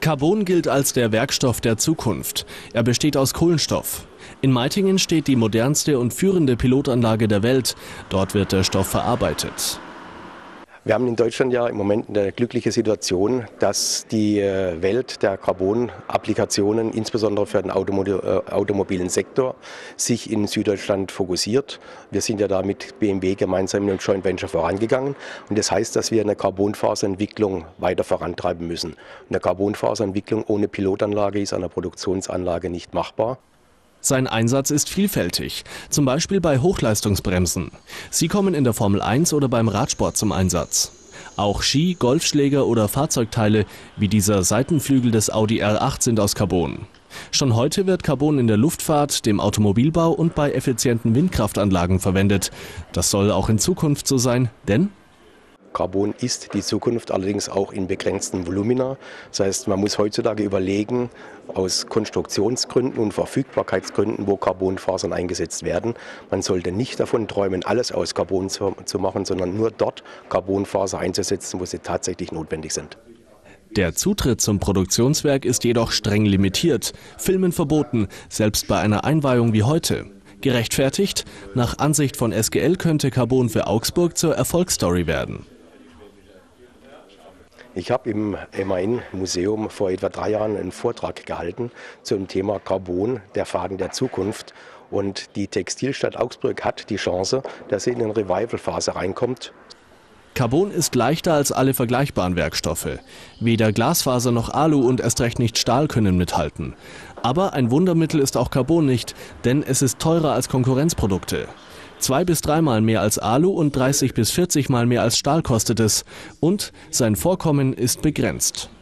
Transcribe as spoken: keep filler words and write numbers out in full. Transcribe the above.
Carbon gilt als der Werkstoff der Zukunft. Er besteht aus Kohlenstoff. In Meitingen steht die modernste und führende Pilotanlage der Welt. Dort wird der Stoff verarbeitet. Wir haben in Deutschland ja im Moment eine glückliche Situation, dass die Welt der Carbon-Applikationen, insbesondere für den automobilen Sektor, sich in Süddeutschland fokussiert. Wir sind ja da mit B M W gemeinsam in einem Joint Venture vorangegangen. Und das heißt, dass wir eine Carbonfaserentwicklung weiter vorantreiben müssen. Eine Carbonfaserentwicklung ohne Pilotanlage ist an der Produktionsanlage nicht machbar. Sein Einsatz ist vielfältig, zum Beispiel bei Hochleistungsbremsen. Sie kommen in der Formel eins oder beim Radsport zum Einsatz. Auch Ski, Golfschläger oder Fahrzeugteile wie dieser Seitenflügel des Audi R acht sind aus Carbon. Schon heute wird Carbon in der Luftfahrt, dem Automobilbau und bei effizienten Windkraftanlagen verwendet. Das soll auch in Zukunft so sein, denn Carbon ist die Zukunft, allerdings auch in begrenzten Volumina. Das heißt, man muss heutzutage überlegen, aus Konstruktionsgründen und Verfügbarkeitsgründen, wo Carbonfasern eingesetzt werden. Man sollte nicht davon träumen, alles aus Carbon zu, zu machen, sondern nur dort Carbonfaser einzusetzen, wo sie tatsächlich notwendig sind. Der Zutritt zum Produktionswerk ist jedoch streng limitiert, Filmen verboten, selbst bei einer Einweihung wie heute. Gerechtfertigt? Nach Ansicht von S G L könnte Carbon für Augsburg zur Erfolgsstory werden. Ich habe im M A N-Museum vor etwa drei Jahren einen Vortrag gehalten zum Thema Carbon, der Faden der Zukunft. Und die Textilstadt Augsburg hat die Chance, dass sie in eine Revival-Phase reinkommt. Carbon ist leichter als alle vergleichbaren Werkstoffe. Weder Glasfaser noch Alu und erst recht nicht Stahl können mithalten. Aber ein Wundermittel ist auch Carbon nicht, denn es ist teurer als Konkurrenzprodukte. Zwei bis dreimal mehr als Alu und dreißig bis vierzig Mal mehr als Stahl kostet es. Und sein Vorkommen ist begrenzt.